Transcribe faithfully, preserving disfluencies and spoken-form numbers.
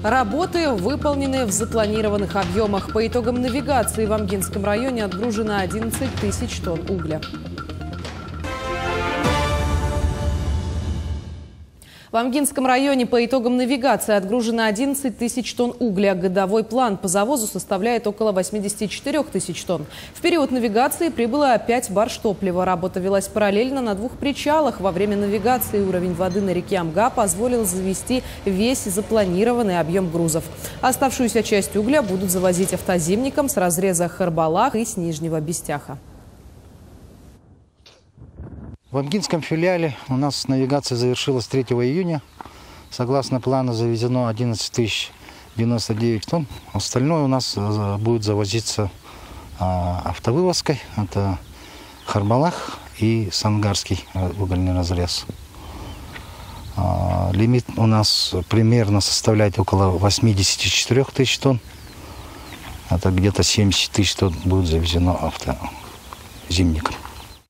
Работы выполнены в запланированных объемах. По итогам навигации в Амгинском районе отгружено одиннадцать тысяч тонн угля. В Амгинском районе по итогам навигации отгружено одиннадцать тысяч тонн угля. Годовой план по завозу составляет около восьмидесяти четырёх тысяч тонн. В период навигации прибыло пять барж топлива. Работа велась параллельно на двух причалах. Во время навигации уровень воды на реке Амга позволил завести весь запланированный объем грузов. Оставшуюся часть угля будут завозить автозимником с разреза Харбалах и с Нижнего Бестяха. В Амгинском филиале у нас навигация завершилась третьего июня. Согласно плану завезено одиннадцать тысяч девяносто девять тонн. Остальное у нас будет завозиться автовывозкой. Это Харбалах и Сангарский угольный разрез. Лимит у нас примерно составляет около восьмидесяти четырёх тысяч тонн. Это где-то семьдесят тысяч тонн будет завезено автозимником.